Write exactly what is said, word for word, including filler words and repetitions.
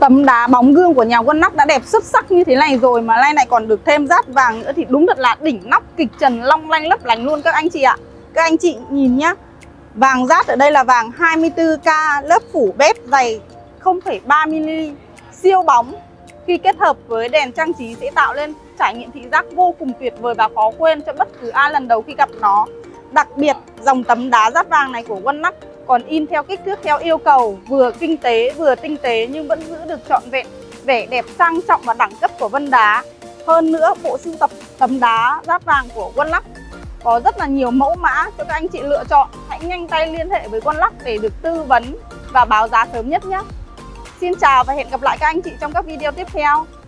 Tấm đá bóng gương của nhà Quân Nắp đã đẹp xuất sắc như thế này rồi mà nay lại còn được thêm rát vàng nữa thì đúng thật là đỉnh nóc kịch trần long lanh lấp lánh luôn các anh chị ạ. Các anh chị nhìn nhá. Vàng rát ở đây là vàng hai mươi tư ca, lớp phủ bếp dày không phẩy ba mi-li-mét, siêu bóng. Khi kết hợp với đèn trang trí sẽ tạo lên trải nghiệm thị giác vô cùng tuyệt vời và khó quên cho bất cứ ai lần đầu khi gặp nó. Đặc biệt, dòng tấm đá rát vàng này của Quân Nắp còn in theo kích thước theo yêu cầu, vừa kinh tế vừa tinh tế nhưng vẫn giữ được trọn vẹn vẻ đẹp sang trọng và đẳng cấp của vân đá. Hơn nữa, bộ sưu tập tấm đá rát vàng của Quân Nắp có rất là nhiều mẫu mã cho các anh chị lựa chọn. Hãy nhanh tay liên hệ với Quân Nắp để được tư vấn và báo giá sớm nhất nhé. Xin chào và hẹn gặp lại các anh chị trong các video tiếp theo.